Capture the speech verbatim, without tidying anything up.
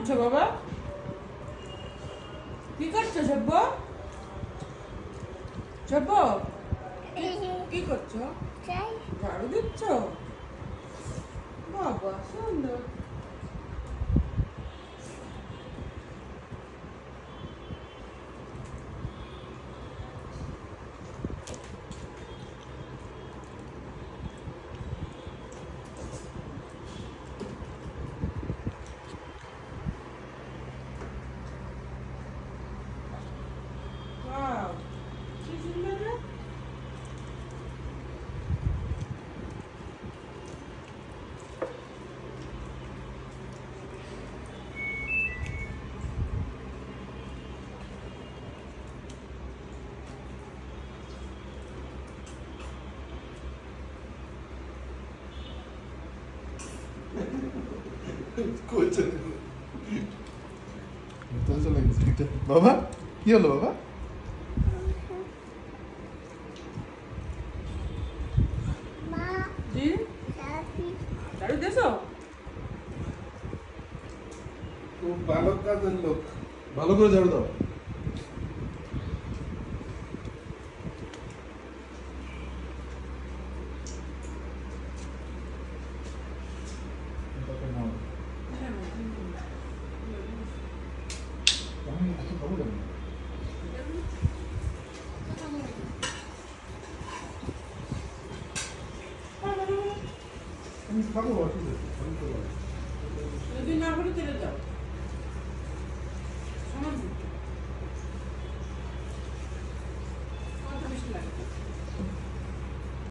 করছো বাবা? কি করছো সব্য? সব্য কি করছো? ঝাড়ু দিচ্ছ? বাবা সুন্দর। বাবা কি হলো বাবা? ঝাড়ু দিয়েছো? খুব ভালো কাজের লোক, ভালো করে ঝাড়ু দাও। যদি না করে চলে যাও।